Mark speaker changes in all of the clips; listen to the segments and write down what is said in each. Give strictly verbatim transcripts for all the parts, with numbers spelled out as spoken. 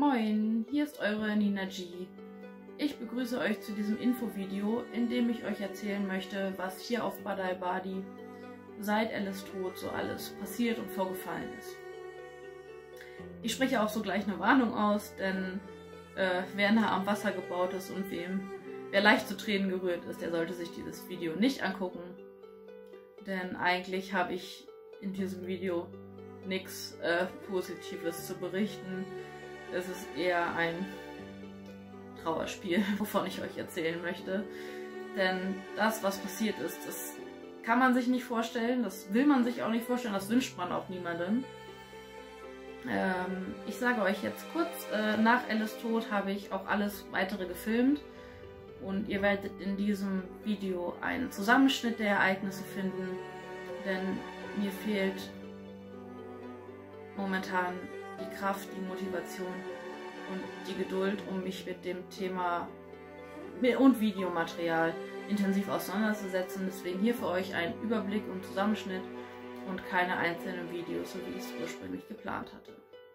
Speaker 1: Moin, hier ist eure Nina G. Ich begrüße euch zu diesem Infovideo, in dem ich euch erzählen möchte, was hier auf Badai Badi seit Alice Tod so alles passiert und vorgefallen ist. Ich spreche auch so gleich eine Warnung aus, denn äh, wer nah am Wasser gebaut ist und wem wer leicht zu Tränen gerührt ist, der sollte sich dieses Video nicht angucken. Denn eigentlich habe ich in diesem Video nichts äh, Positives zu berichten. Es ist eher ein Trauerspiel, wovon ich euch erzählen möchte. Denn das, was passiert ist, das kann man sich nicht vorstellen, das will man sich auch nicht vorstellen, das wünscht man auch niemandem. Ähm, ich sage euch jetzt kurz, äh, nach Alice Tod habe ich auch alles weitere gefilmt. Und ihr werdet in diesem Video einen Zusammenschnitt der Ereignisse finden, denn mir fehlt momentan die Kraft, die Motivation und die Geduld, um mich mit dem Thema und Videomaterial intensiv auseinanderzusetzen. Deswegen hier für euch ein Überblick und Zusammenschnitt und keine einzelnen Videos, so wie ich es ursprünglich geplant hatte.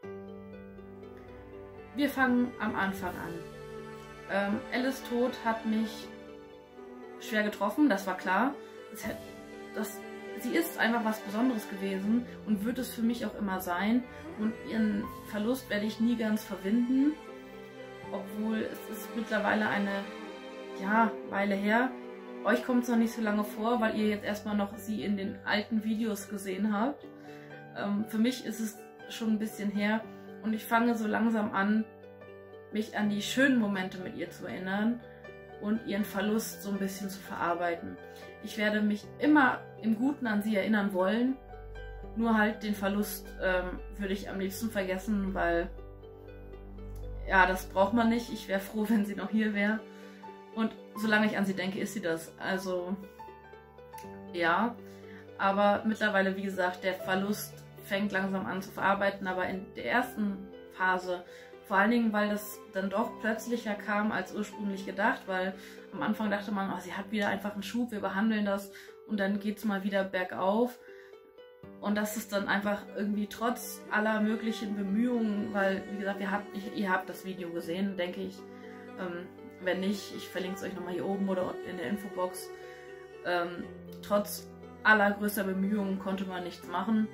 Speaker 1: Wir fangen am Anfang an. Ähm, Alice Tod hat mich schwer getroffen, das war klar. Das, das, sie ist einfach was Besonderes gewesen und wird es für mich auch immer sein. Und ihren Verlust werde ich nie ganz verwinden, obwohl es ist mittlerweile eine ja, Weile her. Euch kommt es noch nicht so lange vor, weil ihr jetzt erstmal noch sie in den alten Videos gesehen habt. Ähm, für mich ist es schon ein bisschen her und ich fange so langsam an, mich an die schönen Momente mit ihr zu erinnern und ihren Verlust so ein bisschen zu verarbeiten. Ich werde mich immer im Guten an sie erinnern wollen, nur halt den Verlust ähm, würde ich am liebsten vergessen, weil ja, das braucht man nicht. Ich wäre froh, wenn sie noch hier wäre. Und solange ich an sie denke, ist sie das. Also ja, aber mittlerweile, wie gesagt, der Verlust fängt langsam an zu verarbeiten, aber in der ersten Phase, vor allen Dingen, weil das dann doch plötzlicher kam als ursprünglich gedacht, weil am Anfang dachte man, oh, sie hat wieder einfach einen Schub, wir behandeln das und dann geht es mal wieder bergauf. Und das ist dann einfach irgendwie trotz aller möglichen Bemühungen, weil, wie gesagt, ihr habt, ihr habt das Video gesehen, denke ich. Ähm, wenn nicht, ich verlinke es euch nochmal hier oben oder in der Infobox. Ähm, trotz allergrößter Bemühungen konnte man nichts machen.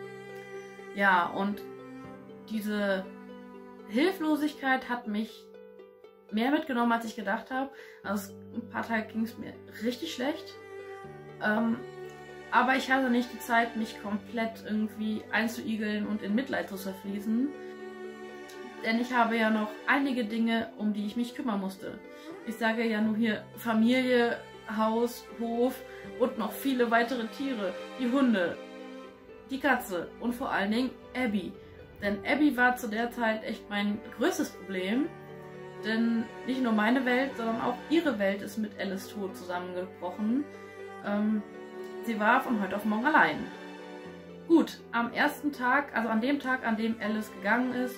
Speaker 1: Ja, und diese Hilflosigkeit hat mich mehr mitgenommen, als ich gedacht habe. Also ein paar Tage ging es mir richtig schlecht. Ähm, aber ich hatte nicht die Zeit, mich komplett irgendwie einzuigeln und in Mitleid zu zerfließen. Denn ich habe ja noch einige Dinge, um die ich mich kümmern musste. Ich sage ja nur hier Familie, Haus, Hof und noch viele weitere Tiere. Die Hunde, die Katze und vor allen Dingen Abby. Denn Abby war zu der Zeit echt mein größtes Problem, denn nicht nur meine Welt, sondern auch ihre Welt ist mit Alice Tod zusammengebrochen. Ähm, sie war von heute auf morgen allein. Gut, am ersten Tag, also an dem Tag, an dem Alice gegangen ist,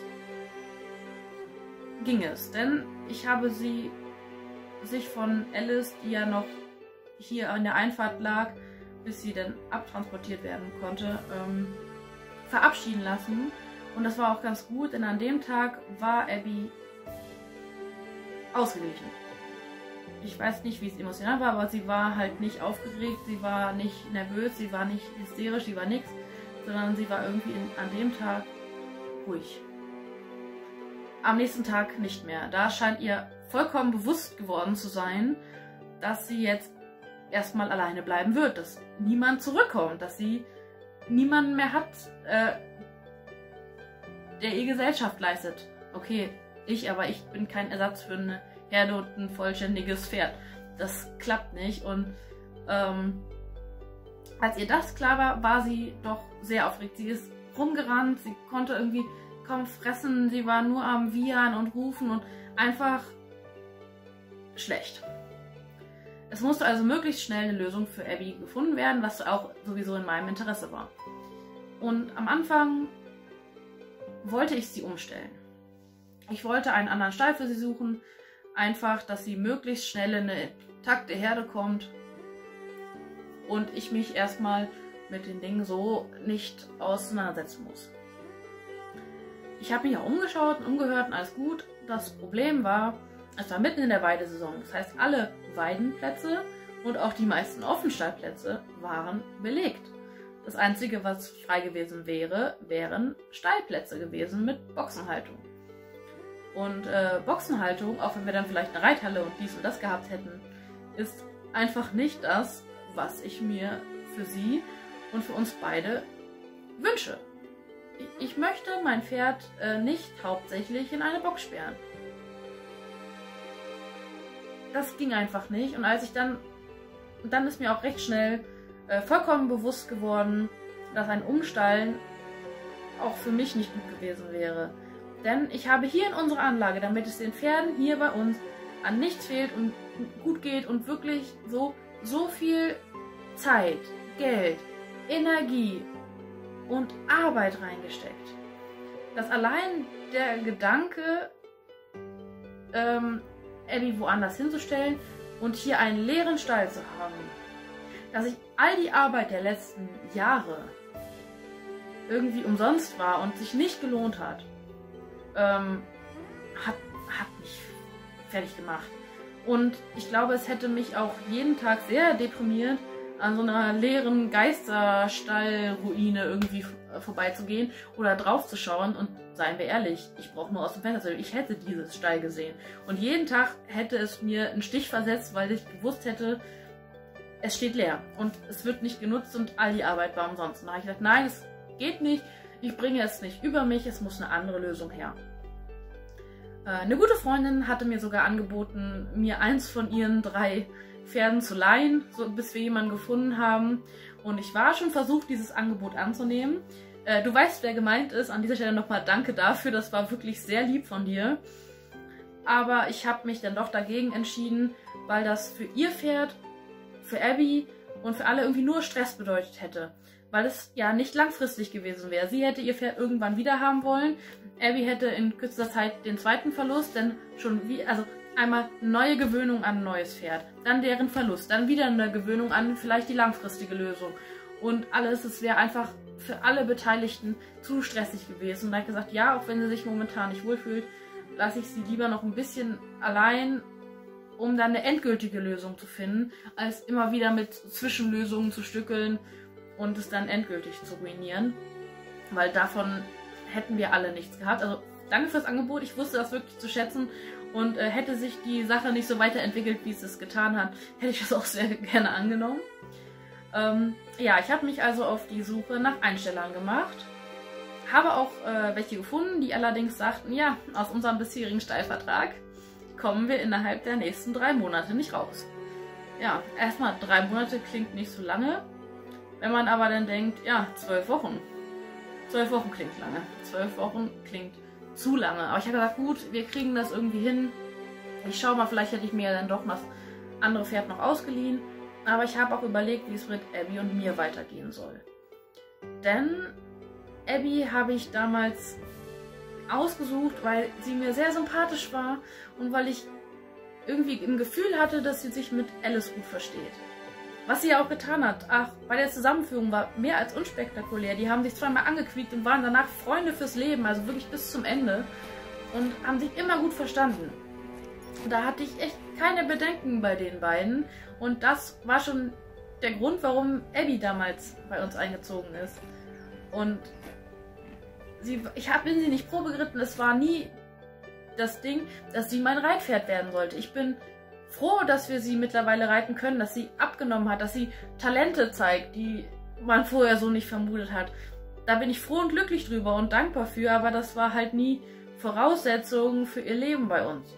Speaker 1: ging es, denn ich habe sie sich von Alice, die ja noch hier an der Einfahrt lag, bis sie dann abtransportiert werden konnte, ähm, verabschieden lassen. Und das war auch ganz gut, denn an dem Tag war Abby ausgeglichen. Ich weiß nicht, wie es emotional war, aber sie war halt nicht aufgeregt, sie war nicht nervös, sie war nicht hysterisch, sie war nichts, sondern sie war irgendwie in, an dem Tag ruhig. Am nächsten Tag nicht mehr. Da scheint ihr vollkommen bewusst geworden zu sein, dass sie jetzt erstmal alleine bleiben wird, dass niemand zurückkommt, dass sie niemanden mehr hat, äh, der ihr Gesellschaft leistet. Okay, ich, aber ich bin kein Ersatz für eine Herde und ein vollständiges Pferd. Das klappt nicht. Und ähm, als ihr das klar war, war sie doch sehr aufgeregt. Sie ist rumgerannt, sie konnte irgendwie kaum fressen, sie war nur am Wiehern und Rufen und einfach schlecht. Es musste also möglichst schnell eine Lösung für Abby gefunden werden, was auch sowieso in meinem Interesse war. Und am Anfang wollte ich sie umstellen. Ich wollte einen anderen Stall für sie suchen, einfach, dass sie möglichst schnell in eine intakte Herde kommt und ich mich erstmal mit den Dingen so nicht auseinandersetzen muss. ich habe mich auch umgeschaut und umgehört und alles gut. Das Problem war, es war mitten in der Weidesaison. Das heißt, alle Weidenplätze und auch die meisten Offenstallplätze waren belegt. Das Einzige, was frei gewesen wäre, wären Stallplätze gewesen mit Boxenhaltung. Und äh, Boxenhaltung, auch wenn wir dann vielleicht eine Reithalle und dies und das gehabt hätten, ist einfach nicht das, was ich mir für sie und für uns beide wünsche. Ich, ich möchte mein Pferd äh, nicht hauptsächlich in eine Box sperren. Das ging einfach nicht. Und als ich dann, dann ist mir auch recht schnell äh, vollkommen bewusst geworden, dass ein Umstallen auch für mich nicht gut gewesen wäre. Denn ich habe hier in unserer Anlage, damit es den Pferden hier bei uns an nichts fehlt und gut geht und wirklich so, so viel Zeit, Geld, Energie und Arbeit reingesteckt, dass allein der Gedanke, ähm, Abby woanders hinzustellen und hier einen leeren Stall zu haben, dass ich all die Arbeit der letzten Jahre irgendwie umsonst war und sich nicht gelohnt hat, ähm, hat, hat mich fertig gemacht. Und ich glaube, es hätte mich auch jeden Tag sehr deprimiert, an so einer leeren Geisterstallruine irgendwie vorbeizugehen oder draufzuschauen. Und seien wir ehrlich, ich brauche nur aus dem Fenster, ich hätte dieses Stall gesehen. Und jeden Tag hätte es mir einen Stich versetzt, weil ich gewusst hätte, es steht leer und es wird nicht genutzt und all die Arbeit war umsonst. Und da habe ich gesagt, nein, es geht nicht, ich bringe es nicht über mich, es muss eine andere Lösung her. Eine gute Freundin hatte mir sogar angeboten, mir eins von ihren drei Pferden zu leihen, so, bis wir jemanden gefunden haben. Und ich war schon versucht, dieses Angebot anzunehmen. Äh, du weißt, wer gemeint ist. An dieser Stelle nochmal danke dafür. Das war wirklich sehr lieb von dir. Aber ich habe mich dann doch dagegen entschieden, weil das für ihr Pferd, für Abby und für alle irgendwie nur Stress bedeutet hätte. Weil es ja nicht langfristig gewesen wäre. Sie hätte ihr Pferd irgendwann wieder haben wollen. Abby hätte in kürzester Zeit den zweiten Verlust, denn schon wie, also einmal neue Gewöhnung an ein neues Pferd, dann deren Verlust, dann wieder eine Gewöhnung an vielleicht die langfristige Lösung. Und alles, es wäre einfach für alle Beteiligten zu stressig gewesen. Und da habe ich gesagt, ja, auch wenn sie sich momentan nicht wohlfühlt, lasse ich sie lieber noch ein bisschen allein, um dann eine endgültige Lösung zu finden, als immer wieder mit Zwischenlösungen zu stückeln und es dann endgültig zu ruinieren. Weil davon hätten wir alle nichts gehabt. Also danke fürs Angebot, ich wusste das wirklich zu schätzen. Und äh, hätte sich die Sache nicht so weiterentwickelt, wie es es getan hat, hätte ich das auch sehr gerne angenommen. Ähm, ja, ich habe mich also auf die Suche nach Einstellern gemacht. Habe auch äh, welche gefunden, die allerdings sagten, ja, aus unserem bisherigen Stallvertrag kommen wir innerhalb der nächsten drei Monate nicht raus. Ja, erstmal drei Monate klingt nicht so lange. Wenn man aber dann denkt, ja, zwölf Wochen. Zwölf Wochen klingt lange. Zwölf Wochen klingt zu lange. Aber ich habe gesagt, gut, wir kriegen das irgendwie hin. Ich schaue mal, vielleicht hätte ich mir dann doch das andere Pferd noch ausgeliehen. Aber ich habe auch überlegt, wie es mit Abby und mir weitergehen soll. Denn Abby habe ich damals ausgesucht, weil sie mir sehr sympathisch war und weil ich irgendwie ein Gefühl hatte, dass sie sich mit Alice gut versteht. Was sie ja auch getan hat. Ach, bei der Zusammenführung war mehr als unspektakulär. Die haben sich zweimal angequiekt und waren danach Freunde fürs Leben, also wirklich bis zum Ende. Und haben sich immer gut verstanden. Da hatte ich echt keine Bedenken bei den beiden. Und das war schon der Grund, warum Abby damals bei uns eingezogen ist. Und sie, ich hab, bin sie nicht Probe geritten. Es war nie das Ding, dass sie mein Reitpferd werden sollte. Ich bin froh, dass wir sie mittlerweile reiten können, dass sie abgenommen hat, dass sie Talente zeigt, die man vorher so nicht vermutet hat. Da bin ich froh und glücklich drüber und dankbar für, aber das war halt nie Voraussetzung für ihr Leben bei uns.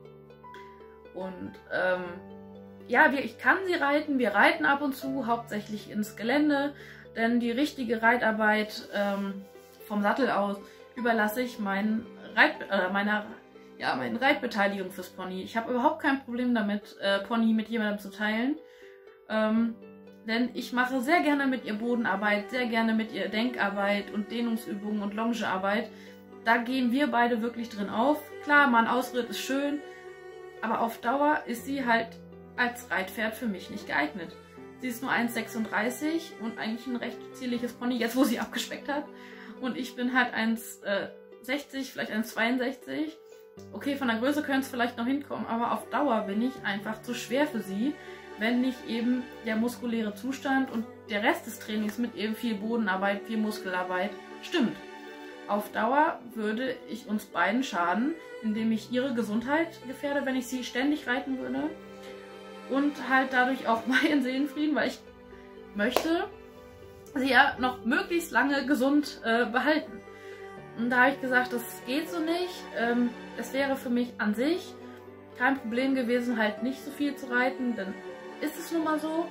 Speaker 1: Und ähm, ja, wir, ich kann sie reiten, wir reiten ab und zu, hauptsächlich ins Gelände, denn die richtige Reitarbeit ähm, vom Sattel aus überlasse ich meinen Reit, äh, meiner Ja, meine Reitbeteiligung fürs Pony. Ich habe überhaupt kein Problem damit, äh, Pony mit jemandem zu teilen. Ähm, denn ich mache sehr gerne mit ihr Bodenarbeit, sehr gerne mit ihr Denkarbeit und Dehnungsübungen und Longearbeit. Da gehen wir beide wirklich drin auf. Klar, mal ein Ausritt ist schön, aber auf Dauer ist sie halt als Reitpferd für mich nicht geeignet. Sie ist nur eins Komma sechsunddreißig und eigentlich ein recht zierliches Pony, jetzt wo sie abgespeckt hat. Und ich bin halt eins Komma sechzig, vielleicht eins zweiundsechzig. Okay, von der Größe könnte es vielleicht noch hinkommen, aber auf Dauer bin ich einfach zu schwer für sie, wenn nicht eben der muskuläre Zustand und der Rest des Trainings mit eben viel Bodenarbeit, viel Muskelarbeit stimmt. Auf Dauer würde ich uns beiden schaden, indem ich ihre Gesundheit gefährde, wenn ich sie ständig reiten würde. Und halt dadurch auch meinen Seelenfrieden, weil ich möchte sie ja noch möglichst lange gesund äh, behalten. Und da habe ich gesagt, das geht so nicht. Ähm, es wäre für mich an sich kein Problem gewesen, halt nicht so viel zu reiten, denn ist es nun mal so.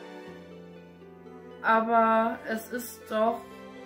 Speaker 1: Aber es ist doch...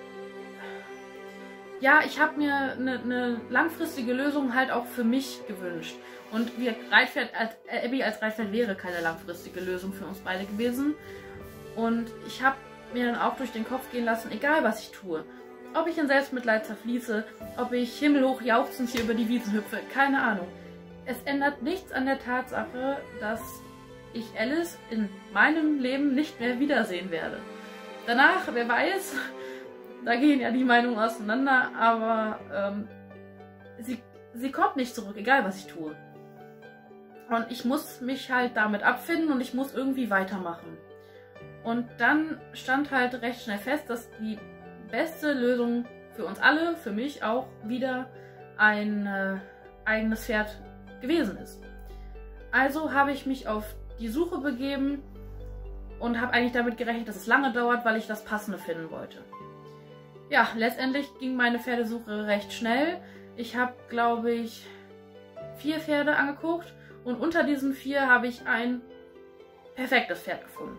Speaker 1: Ja, ich habe mir eine, eine langfristige Lösung halt auch für mich gewünscht. Und wir Reitpferd als, äh, Abby als Reitpferd wäre keine langfristige Lösung für uns beide gewesen. Und ich habe mir dann auch durch den Kopf gehen lassen, egal was ich tue. Ob ich in Selbstmitleid zerfließe, ob ich himmelhoch jauchzend hier über die Wiesen hüpfe, keine Ahnung. Es ändert nichts an der Tatsache, dass ich Alice in meinem Leben nicht mehr wiedersehen werde. Danach, wer weiß, da gehen ja die Meinungen auseinander, aber ähm, sie, sie kommt nicht zurück, egal was ich tue. Und ich muss mich halt damit abfinden und ich muss irgendwie weitermachen. Und dann stand halt recht schnell fest, dass die beste Lösung für uns alle, für mich auch, wieder ein äh, eigenes Pferd gewesen ist. Also habe ich mich auf die Suche begeben und habe eigentlich damit gerechnet, dass es lange dauert, weil ich das Passende finden wollte. Ja, letztendlich ging meine Pferdesuche recht schnell. Ich habe, glaube ich, vier Pferde angeguckt und unter diesen vier habe ich ein perfektes Pferd gefunden.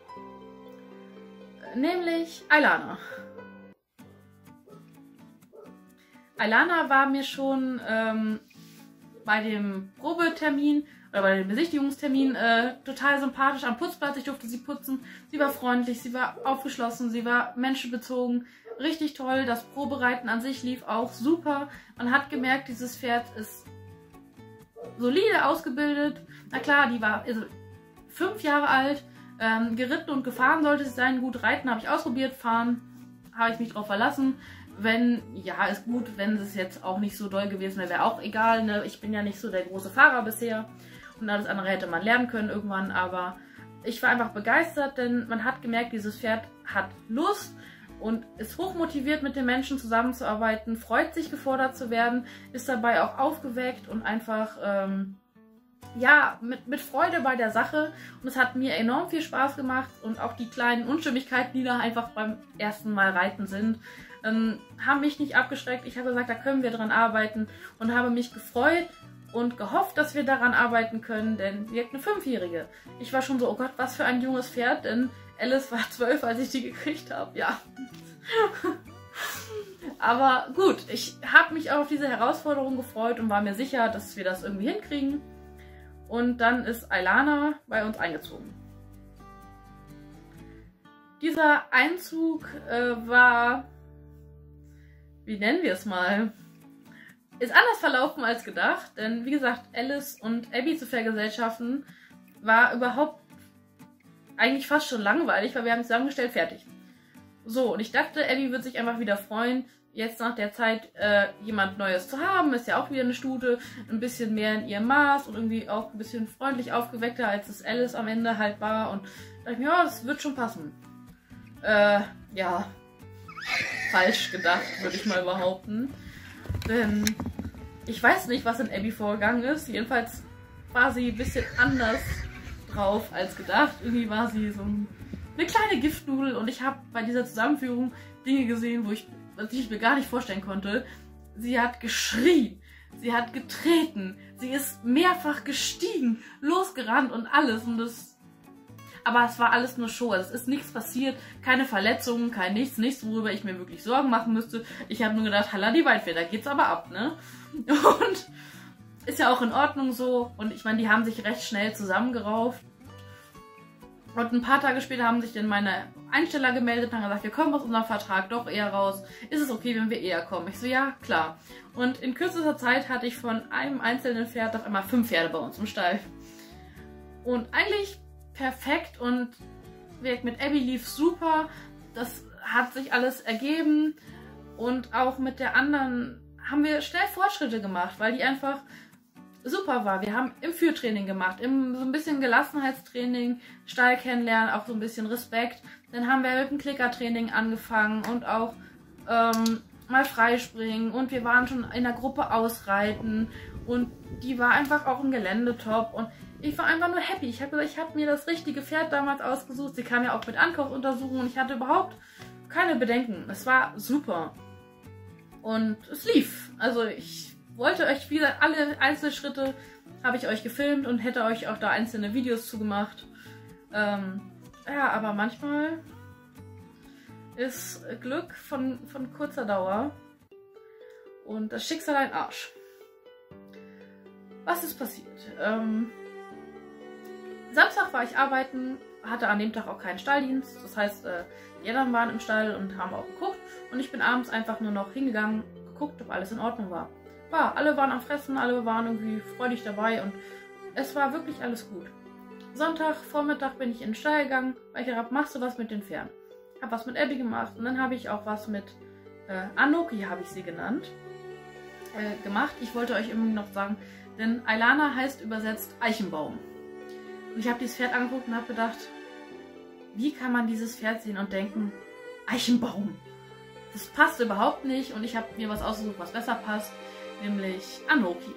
Speaker 1: Nämlich Ailana. Ailana war mir schon ähm, bei dem Probetermin oder bei dem Besichtigungstermin äh, total sympathisch am Putzplatz. Ich durfte sie putzen. Sie war freundlich, sie war aufgeschlossen, sie war menschenbezogen. Richtig toll. Das Probereiten an sich lief auch super. Man hat gemerkt, dieses Pferd ist solide ausgebildet. Na klar, die war also fünf Jahre alt. Ähm, geritten und gefahren sollte sie sein. Gut, reiten habe ich ausprobiert, fahren habe ich mich drauf verlassen. Wenn, ja, ist gut, wenn es jetzt auch nicht so doll gewesen wäre, wäre auch egal. Ne? Ich bin ja nicht so der große Fahrer bisher und alles andere hätte man lernen können irgendwann, aber ich war einfach begeistert, denn man hat gemerkt, dieses Pferd hat Lust und ist hochmotiviert, mit den Menschen zusammenzuarbeiten, freut sich, gefordert zu werden, ist dabei auch aufgeweckt und einfach, ähm, ja, mit, mit Freude bei der Sache. Und es hat mir enorm viel Spaß gemacht und auch die kleinen Unstimmigkeiten, die da einfach beim ersten Mal reiten sind, ähm, haben mich nicht abgeschreckt. Ich habe gesagt, da können wir dran arbeiten und habe mich gefreut und gehofft, dass wir daran arbeiten können, denn sie hat eine Fünfjährige. Ich war schon so, oh Gott, was für ein junges Pferd, denn Alice war zwölf, als ich die gekriegt habe, ja. Aber gut, ich habe mich auch auf diese Herausforderung gefreut und war mir sicher, dass wir das irgendwie hinkriegen. Und dann ist Ailana bei uns eingezogen. Dieser Einzug äh, war, wie nennen wir es mal, ist anders verlaufen als gedacht. Denn wie gesagt, Alice und Abby zu vergesellschaften war überhaupt eigentlich fast schon langweilig, weil wir haben zusammengestellt, fertig. So, und ich dachte, Abby wird sich einfach wieder freuen, jetzt nach der Zeit äh, jemand Neues zu haben. Ist ja auch wieder eine Stute, ein bisschen mehr in ihrem Maß und irgendwie auch ein bisschen freundlich aufgeweckter, als es Alice am Ende halt war. Und dachte ich mir, ja, das wird schon passen. Äh, ja, falsch gedacht, würde ich mal behaupten. Denn ich weiß nicht, was in Abby vorgegangen ist. Jedenfalls war sie ein bisschen anders drauf als gedacht. Irgendwie war sie so ein, eine kleine Giftnudel und ich habe bei dieser Zusammenführung Dinge gesehen, wo ich die ich mir gar nicht vorstellen konnte. Sie hat geschrien, sie hat getreten, sie ist mehrfach gestiegen, losgerannt und alles. Und das, aber es war alles nur Show, es ist nichts passiert, keine Verletzungen, kein nichts, nichts, worüber ich mir wirklich Sorgen machen müsste. Ich habe nur gedacht, halla die Waldfee, da geht's aber ab, ne? Und ist ja auch in Ordnung so. Und ich meine, die haben sich recht schnell zusammengerauft. Und ein paar Tage später haben sich dann meine Einsteller gemeldet und haben gesagt, wir kommen aus unserem Vertrag doch eher raus. Ist es okay, wenn wir eher kommen? Ich so, ja, klar. Und in kürzester Zeit hatte ich von einem einzelnen Pferd auf einmal fünf Pferde bei uns im Stall. Und eigentlich perfekt und mit Abby lief super. Das hat sich alles ergeben. Und auch mit der anderen haben wir schnell Fortschritte gemacht, weil die einfach super war. Wir haben im Führtraining gemacht, im so ein bisschen Gelassenheitstraining, Stall kennenlernen, auch so ein bisschen Respekt. Dann haben wir mit dem Klickertraining angefangen und auch ähm, mal freispringen und wir waren schon in der Gruppe ausreiten und die war einfach auch im Gelände top und ich war einfach nur happy. Ich habe gesagt, ich habe mir das richtige Pferd damals ausgesucht. Sie kam ja auch mit Ankaufsuntersuchungen und ich hatte überhaupt keine Bedenken. Es war super und es lief. Also ich wollte euch wieder alle Einzelschritte habe ich euch gefilmt und hätte euch auch da einzelne Videos zugemacht. Ähm, ja, aber manchmal ist Glück von, von kurzer Dauer und das Schicksal ein Arsch. Was ist passiert? Ähm, Samstag war ich arbeiten, hatte an dem Tag auch keinen Stalldienst. Das heißt, äh, die anderen waren im Stall und haben auch geguckt. Und ich bin abends einfach nur noch hingegangen, geguckt, ob alles in Ordnung war. War, alle waren am Fressen, alle waren irgendwie freudig dabei und es war wirklich alles gut. Sonntag, Vormittag bin ich in den Stall gegangen, weil ich gedacht habe, machst du was mit den Pferden? Hab was mit Abby gemacht und dann habe ich auch was mit äh, Anoki, habe ich sie genannt, äh, gemacht. Ich wollte euch irgendwie noch sagen, denn Ailana heißt übersetzt Eichenbaum. Und ich habe dieses Pferd angeguckt und habe gedacht, wie kann man dieses Pferd sehen und denken, Eichenbaum? Das passt überhaupt nicht und ich habe mir was ausgesucht, was besser passt, nämlich Anoki.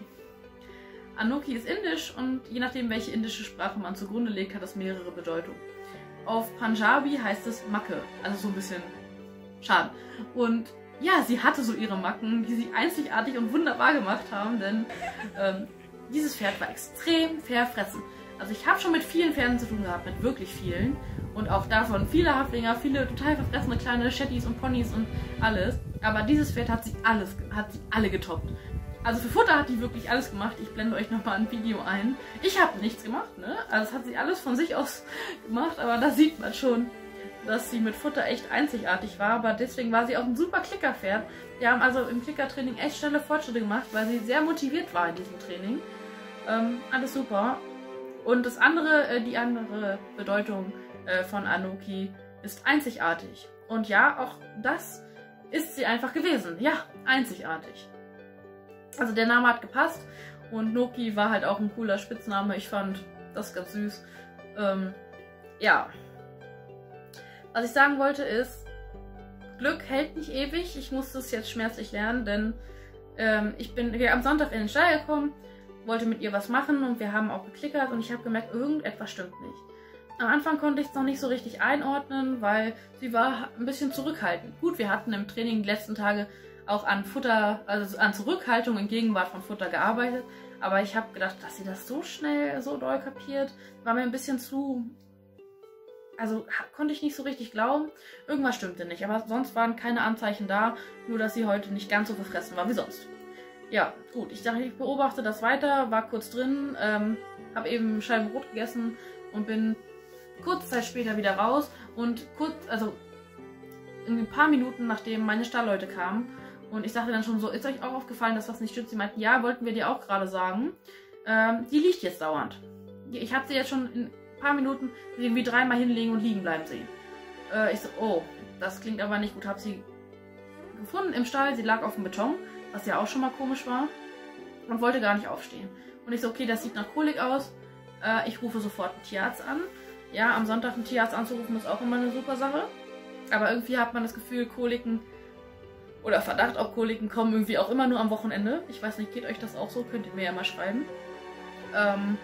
Speaker 1: Anoki ist indisch und je nachdem, welche indische Sprache man zugrunde legt, hat das mehrere Bedeutungen. Auf Punjabi heißt es Macke, also so ein bisschen Schaden. Und ja, sie hatte so ihre Macken, die sie einzigartig und wunderbar gemacht haben, denn ähm, dieses Pferd war extrem verfressen. Also ich habe schon mit vielen Pferden zu tun gehabt, mit wirklich vielen. Und auch davon viele Haflinger, viele total verfressene kleine Shetties und Ponys und alles. Aber dieses Pferd hat sie alles, hat sie alle getoppt. Also für Futter hat die wirklich alles gemacht. Ich blende euch nochmal ein Video ein. Ich habe nichts gemacht, ne? Also das hat sie alles von sich aus gemacht, aber da sieht man schon, dass sie mit Futter echt einzigartig war. Aber deswegen war sie auch ein super Klickerpferd. Wir haben also im Klickertraining echt schnelle Fortschritte gemacht, weil sie sehr motiviert war in diesem Training. Ähm, alles super. Und das andere, äh, die andere Bedeutung äh, von Anoki ist einzigartig. Und ja, auch das ist sie einfach gewesen. Ja, einzigartig. Also der Name hat gepasst und Noki war halt auch ein cooler Spitzname. Ich fand das ganz süß. Ähm, ja. Was ich sagen wollte ist, Glück hält nicht ewig. Ich musste es jetzt schmerzlich lernen, denn ähm, ich bin am Sonntag in den Stall gekommen, wollte mit ihr was machen und wir haben auch geklickert und ich habe gemerkt, irgendetwas stimmt nicht. Am Anfang konnte ich es noch nicht so richtig einordnen, weil sie war ein bisschen zurückhaltend. Gut, wir hatten im Training die letzten Tage auch an Futter, also an Zurückhaltung in Gegenwart von Futter gearbeitet. Aber ich habe gedacht, dass sie das so schnell, so doll kapiert, war mir ein bisschen zu... Also konnte ich nicht so richtig glauben. Irgendwas stimmte nicht, aber sonst waren keine Anzeichen da, nur dass sie heute nicht ganz so verfressen war wie sonst. Ja, gut, ich dachte, ich beobachte das weiter, war kurz drin, ähm, habe eben Scheiben Brot gegessen und bin kurze Zeit später wieder raus und kurz, also in ein paar Minuten, nachdem meine Stallleute kamen, und ich sagte dann schon so, ist euch auch aufgefallen, dass das nicht stimmt? Sie meinten, ja, wollten wir dir auch gerade sagen. Ähm, die liegt jetzt dauernd. Ich habe sie jetzt schon in ein paar Minuten irgendwie dreimal hinlegen und liegen bleiben sehen. Äh, ich so, oh, das klingt aber nicht gut. Habe sie gefunden im Stall, sie lag auf dem Beton, was ja auch schon mal komisch war, und wollte gar nicht aufstehen. Und ich so, okay, das sieht nach Kolik aus. Äh, ich rufe sofort einen Tierarzt an. Ja, am Sonntag einen Tierarzt anzurufen ist auch immer eine super Sache. Aber irgendwie hat man das Gefühl, Koliken oder Verdacht auf Koliken kommen irgendwie auch immer nur am Wochenende. Ich weiß nicht, geht euch das auch so? Könnt ihr mir ja mal schreiben. Ähm,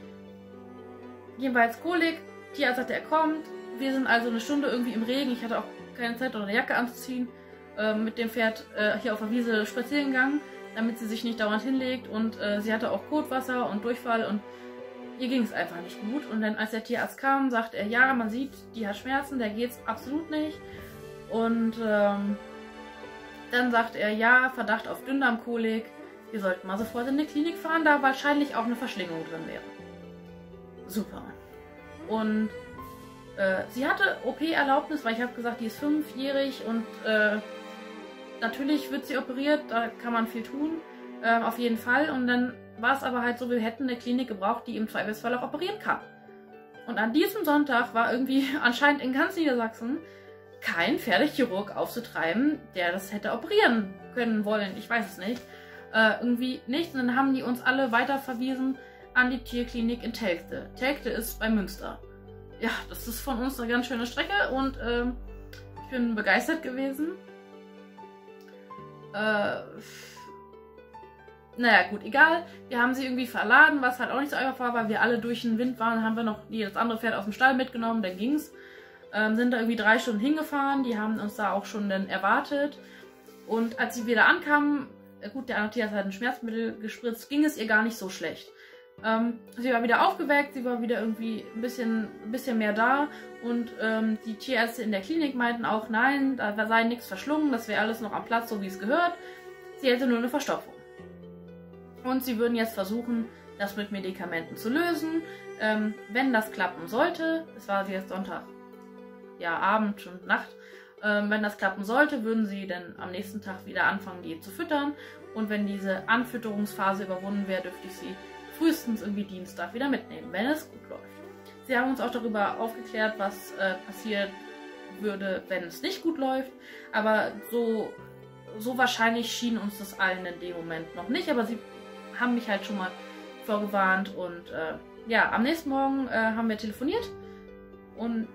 Speaker 1: jedenfalls Kolik. Tierarzt sagte, er kommt. Wir sind also eine Stunde irgendwie im Regen. Ich hatte auch keine Zeit, eine Jacke anzuziehen. Ähm, mit dem Pferd äh, hier auf der Wiese spazieren gegangen, damit sie sich nicht dauernd hinlegt. Und äh, sie hatte auch Kotwasser und Durchfall und ihr ging es einfach nicht gut. Und dann, als der Tierarzt kam, sagte er, ja, man sieht, die hat Schmerzen, der geht's absolut nicht. Und ähm, dann sagt er, ja, Verdacht auf Dünndarmkolik. Wir sollten mal sofort in die Klinik fahren, da wahrscheinlich auch eine Verschlingung drin wäre. Super. Und äh, sie hatte O P-Erlaubnis, weil ich habe gesagt, die ist fünfjährig und äh, natürlich wird sie operiert, da kann man viel tun, äh, auf jeden Fall. Und dann war es aber halt so, wir hätten eine Klinik gebraucht, die im Zweifelsfall auch operieren kann. Und an diesem Sonntag war irgendwie anscheinend in ganz Niedersachsen keinen Pferdechirurg aufzutreiben, der das hätte operieren können wollen. Ich weiß es nicht. Äh, irgendwie nicht. Und dann haben die uns alle weiter verwiesen an die Tierklinik in Telgte. Telgte ist bei Münster. Ja, das ist von uns eine ganz schöne Strecke und äh, ich bin begeistert gewesen. Äh, naja, gut, egal. Wir haben sie irgendwie verladen, was halt auch nicht so einfach war, weil wir alle durch den Wind waren. Haben wir noch jedes andere Pferd aus dem Stall mitgenommen, dann ging's. Ähm, sind da irgendwie drei Stunden hingefahren. Die haben uns da auch schon dann erwartet. Und als sie wieder ankamen, gut, der Tierarzt hat ein Schmerzmittel gespritzt, ging es ihr gar nicht so schlecht. Ähm, sie war wieder aufgeweckt, sie war wieder irgendwie ein bisschen, ein bisschen mehr da. Und ähm, die Tierärzte in der Klinik meinten auch, nein, da sei nichts verschlungen, das wäre alles noch am Platz, so wie es gehört. Sie hätte nur eine Verstopfung. Und sie würden jetzt versuchen, das mit Medikamenten zu lösen. Ähm, wenn das klappen sollte, es war jetzt Sonntag, ja, Abend und Nacht, ähm, wenn das klappen sollte, würden sie dann am nächsten Tag wieder anfangen, die zu füttern. Und wenn diese Anfütterungsphase überwunden wäre, dürfte ich sie frühestens irgendwie Dienstag wieder mitnehmen, wenn es gut läuft. Sie haben uns auch darüber aufgeklärt, was äh, passiert würde, wenn es nicht gut läuft. Aber so, so wahrscheinlich schien uns das allen in dem Moment noch nicht. Aber sie haben mich halt schon mal vorgewarnt. Und äh, ja, am nächsten Morgen äh, haben wir telefoniert. Und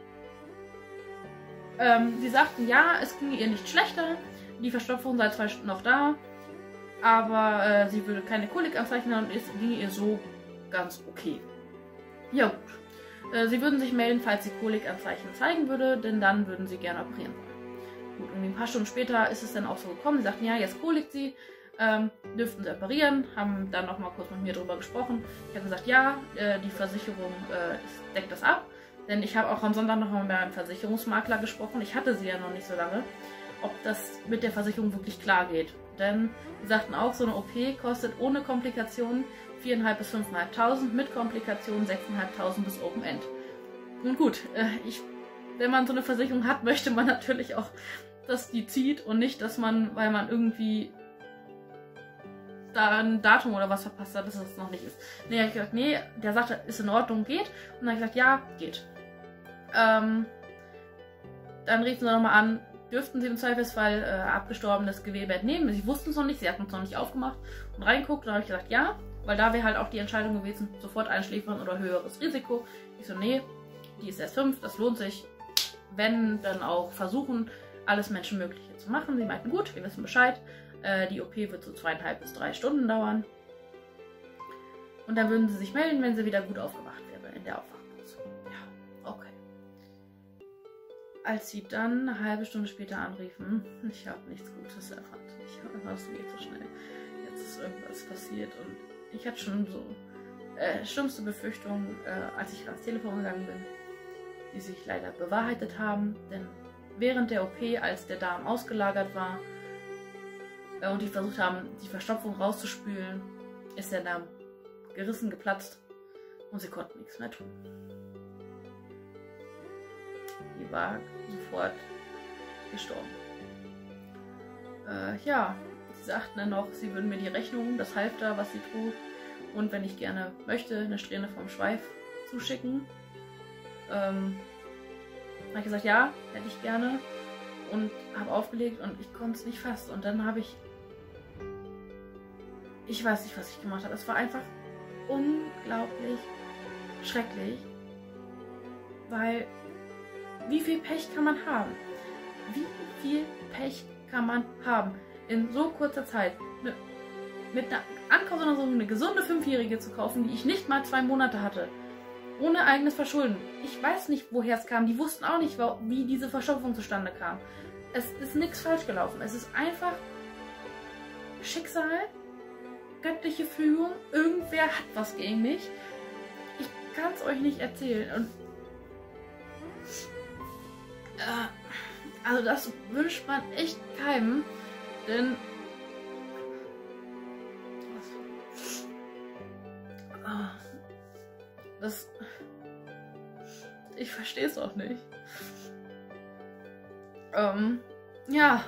Speaker 1: ähm, sie sagten, ja, es ging ihr nicht schlechter. Die Verstopfung sei zwar noch da, aber äh, sie würde keine Kolikanzeichen haben und es ging ihr so ganz okay. Ja gut. Äh, sie würden sich melden, falls sie Kolikanzeichen zeigen würde, denn dann würden sie gerne operieren wollen. Gut, und ein paar Stunden später ist es dann auch so gekommen. Sie sagten, ja, jetzt kolikt sie, ähm, dürften sie operieren, haben dann noch mal kurz mit mir darüber gesprochen. Ich habe gesagt, ja, äh, die Versicherung äh, deckt das ab, denn ich habe auch am Sonntag noch mal mit einem Versicherungsmakler gesprochen. Ich hatte sie ja noch nicht so lange, ob das mit der Versicherung wirklich klar geht. Denn sie sagten auch, so eine O P kostet ohne Komplikationen viertausendfünfhundert bis fünftausendfünfhundert, mit Komplikationen sechstausendfünfhundert bis Open End. Nun gut, äh, ich, wenn man so eine Versicherung hat, möchte man natürlich auch, dass die zieht und nicht, dass man, weil man irgendwie da ein Datum oder was verpasst hat, dass das noch nicht ist. Nee, ich habe gesagt, nee, der sagte, ist in Ordnung, geht. Und dann habe ich gesagt, ja, geht. Ähm, dann riefen sie nochmal an, dürften sie im Zweifelsfall äh, abgestorbenes Gewebe entnehmen. Sie wussten es noch nicht, sie hatten es noch nicht aufgemacht und reinguckt. Dann habe ich gesagt, ja, weil da wäre halt auch die Entscheidung gewesen, sofort einschläfern oder höheres Risiko. Ich so, nee, die ist erst fünf, das lohnt sich. Wenn, dann auch versuchen, alles Menschenmögliche zu machen. Sie meinten, gut, wir wissen Bescheid. Äh, die O P wird so zweieinhalb bis drei Stunden dauern. Und dann würden sie sich melden, wenn sie wieder gut aufgewacht wäre in der Aufwachpause. Ja, okay. Als sie dann eine halbe Stunde später anriefen, ich habe nichts Gutes erfahren. Ich habe es geht so schnell. Jetzt ist irgendwas passiert und ich hatte schon so äh, schlimmste Befürchtungen, äh, als ich ans Telefon gegangen bin, die sich leider bewahrheitet haben. Denn während der O P, als der Darm ausgelagert war äh, und die versucht haben, die Verstopfung rauszuspülen, ist der Darm gerissen, geplatzt und sie konnten nichts mehr tun. Die war sofort gestorben. Äh, ja, sie sagten dann noch, sie würden mir die Rechnung, das Halfter, was sie trug, und wenn ich gerne möchte, eine Strähne vom Schweif zuschicken. Ähm, habe ich gesagt, ja, hätte ich gerne. Und habe aufgelegt und ich konnte es nicht fassen. Und dann habe ich, ich weiß nicht, was ich gemacht habe. Es war einfach unglaublich schrecklich, weil wie viel Pech kann man haben? Wie viel Pech kann man haben, in so kurzer Zeit mit, mit einer Ankaufsuntersuchung eine gesunde Fünfjährige zu kaufen, die ich nicht mal zwei Monate hatte, ohne eigenes Verschulden. Ich weiß nicht, woher es kam. Die wussten auch nicht, wie diese Verstopfung zustande kam. Es ist nichts falsch gelaufen. Es ist einfach Schicksal, göttliche Fügung. Irgendwer hat was gegen mich. Ich kann es euch nicht erzählen. Und äh, also das wünscht man echt keinem, denn das, ich verstehe es auch nicht. Ähm, ja,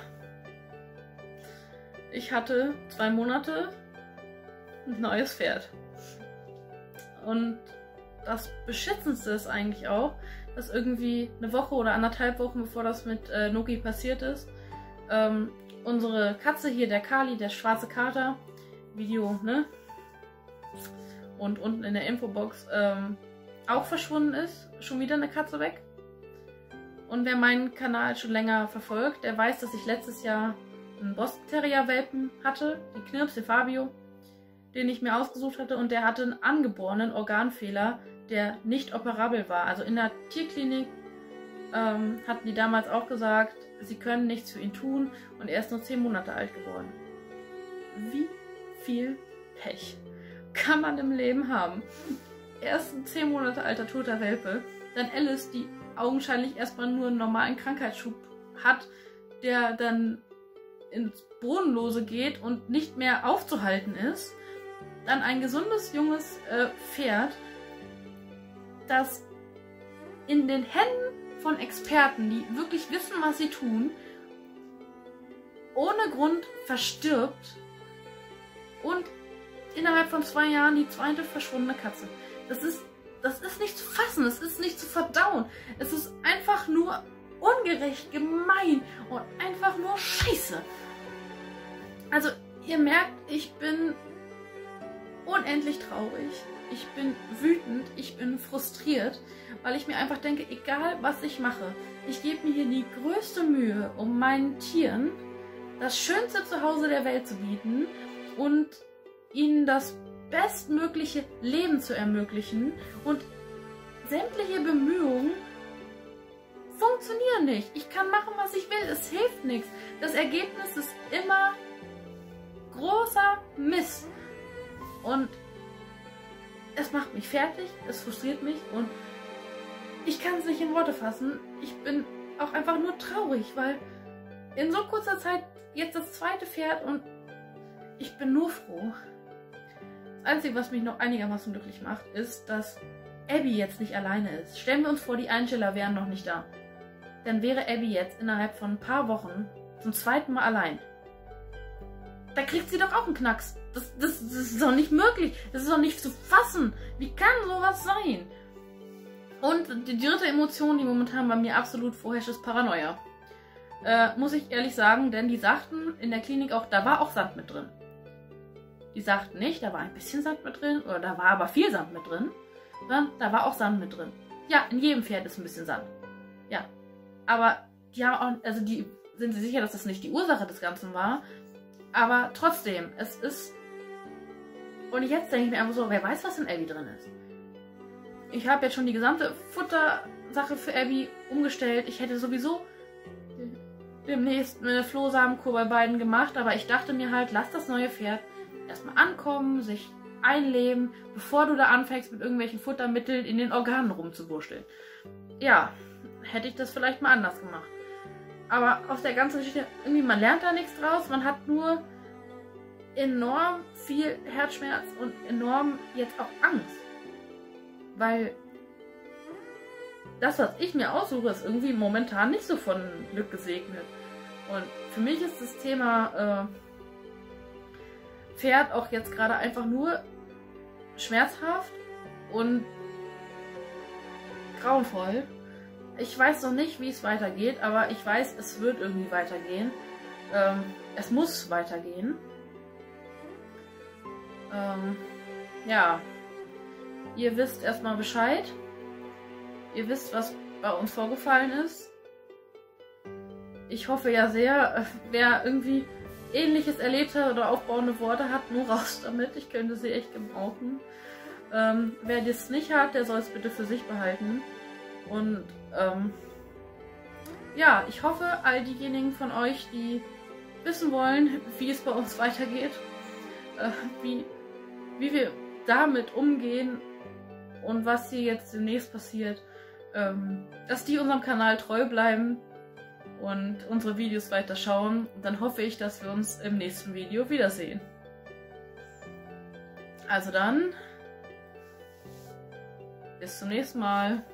Speaker 1: ich hatte zwei Monate ein neues Pferd. Und das Beschissenste ist eigentlich auch, dass irgendwie eine Woche oder anderthalb Wochen, bevor das mit äh, Noki passiert ist, ähm, unsere Katze hier, der Kali, der schwarze Kater, Video, ne? Und unten in der Infobox ähm, auch verschwunden ist. Schon wieder eine Katze weg. Und wer meinen Kanal schon länger verfolgt, der weiß, dass ich letztes Jahr einen Boston Terrier Welpen hatte, den Knirps, den Fabio, den ich mir ausgesucht hatte, und der hatte einen angeborenen Organfehler, der nicht operabel war. Also in der Tierklinik ähm, hatten die damals auch gesagt, sie können nichts für ihn tun, und er ist nur zehn Monate alt geworden. Wie viel Pech kann man im Leben haben? Erst ein zehn Monate alter toter Welpe, dann Alice, die augenscheinlich erstmal nur einen normalen Krankheitsschub hat, der dann ins Bodenlose geht und nicht mehr aufzuhalten ist. Dann ein gesundes, junges äh, Pferd, das in den Händen von Experten, die wirklich wissen, was sie tun, ohne Grund verstirbt, und innerhalb von zwei Jahren die zweite verschwundene Katze. Das ist, das ist nicht zu fassen, es ist nicht zu verdauen. Es ist einfach nur ungerecht, gemein und einfach nur Scheiße. Also, ihr merkt, ich bin unendlich traurig. Ich bin wütend, ich bin frustriert, weil ich mir einfach denke, egal was ich mache, ich gebe mir hier die größte Mühe, um meinen Tieren das schönste Zuhause der Welt zu bieten und ihnen das bestmögliche Leben zu ermöglichen, und sämtliche Bemühungen funktionieren nicht. Ich kann machen, was ich will, es hilft nichts. Das Ergebnis ist immer großer Mist. Und es macht mich fertig, es frustriert mich, und ich kann es nicht in Worte fassen. Ich bin auch einfach nur traurig, weil in so kurzer Zeit jetzt das zweite Pferd, und ich bin nur froh. Das Einzige, was mich noch einigermaßen glücklich macht, ist, dass Abby jetzt nicht alleine ist. Stellen wir uns vor, die Angela wären noch nicht da. Dann wäre Abby jetzt innerhalb von ein paar Wochen zum zweiten Mal allein. Da kriegt sie doch auch einen Knacks. Das, das, das ist doch nicht möglich. Das ist doch nicht zu fassen. Wie kann sowas sein? Und die dritte Emotion, die momentan bei mir absolut vorherrscht, ist Paranoia. Äh, muss ich ehrlich sagen, denn die sagten in der Klinik auch, da war auch Sand mit drin. Die sagten nicht, da war ein bisschen Sand mit drin, oder da war aber viel Sand mit drin, sondern da war auch Sand mit drin. Ja, in jedem Pferd ist ein bisschen Sand. Ja, aber die haben auch, also die sind sich sicher, dass das nicht die Ursache des Ganzen war, aber trotzdem, es ist, und jetzt denke ich mir einfach so, wer weiß, was in Abby drin ist. Ich habe jetzt schon die gesamte Futtersache für Abby umgestellt. Ich hätte sowieso demnächst eine Flohsamenkur bei beiden gemacht, aber ich dachte mir halt, lass das neue Pferd erstmal ankommen, sich einleben, bevor du da anfängst, mit irgendwelchen Futtermitteln in den Organen rumzuwurschteln. Ja, hätte ich das vielleicht mal anders gemacht. Aber aus der ganzen Geschichte, irgendwie, man lernt da nichts draus, man hat nur enorm viel Herzschmerz und enorm jetzt auch Angst. Weil das, was ich mir aussuche, ist irgendwie momentan nicht so von Glück gesegnet. Und für mich ist das Thema äh, Pferd auch jetzt gerade einfach nur schmerzhaft und grauenvoll. Ich weiß noch nicht, wie es weitergeht, aber ich weiß, es wird irgendwie weitergehen. Ähm, es muss weitergehen. Ähm, ja, ihr wisst erstmal Bescheid. Ihr wisst, was bei uns vorgefallen ist. Ich hoffe ja sehr, wer irgendwie Ähnliches erlebt hat oder aufbauende Worte hat, nur raus damit. Ich könnte sie echt gebrauchen. Ähm, wer das nicht hat, der soll es bitte für sich behalten. Und ähm, ja, ich hoffe, all diejenigen von euch, die wissen wollen, wie es bei uns weitergeht, äh, wie, wie wir damit umgehen und was hier jetzt demnächst passiert, ähm, dass die unserem Kanal treu bleiben und unsere Videos weiter schauen. Und dann hoffe ich, dass wir uns im nächsten Video wiedersehen. Also dann, bis zum nächsten Mal.